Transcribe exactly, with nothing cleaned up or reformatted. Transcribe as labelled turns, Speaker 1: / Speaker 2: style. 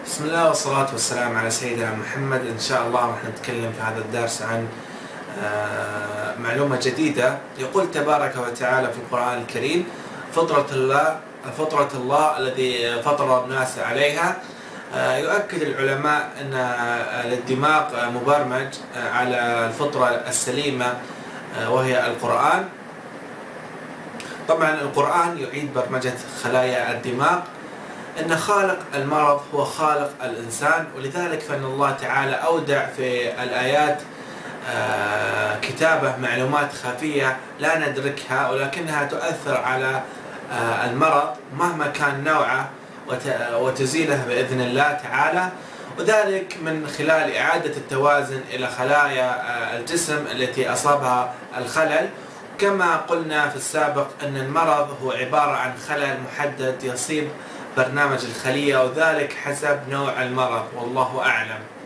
Speaker 1: بسم الله والصلاة والسلام على سيدنا محمد. إن شاء الله راح نتكلم في هذا الدرس عن معلومة جديدة. يقول تبارك وتعالى في القرآن الكريم: فطرة الله فطرة الله الذي فطر الناس عليها. يؤكد العلماء أن الدماغ مبرمج على الفطرة السليمة وهي القرآن. طبعا القرآن يعيد برمجة خلايا الدماغ. إن خالق المرض هو خالق الإنسان، ولذلك فإن الله تعالى أودع في الآيات كتابة معلومات خفية لا ندركها، ولكنها تؤثر على المرض مهما كان نوعه وتزيله بإذن الله تعالى، وذلك من خلال إعادة التوازن إلى خلايا الجسم التي أصابها الخلل. كما قلنا في السابق أن المرض هو عبارة عن خلل محدد يصيب برنامج الخلية، وذلك حسب نوع المرض، والله أعلم.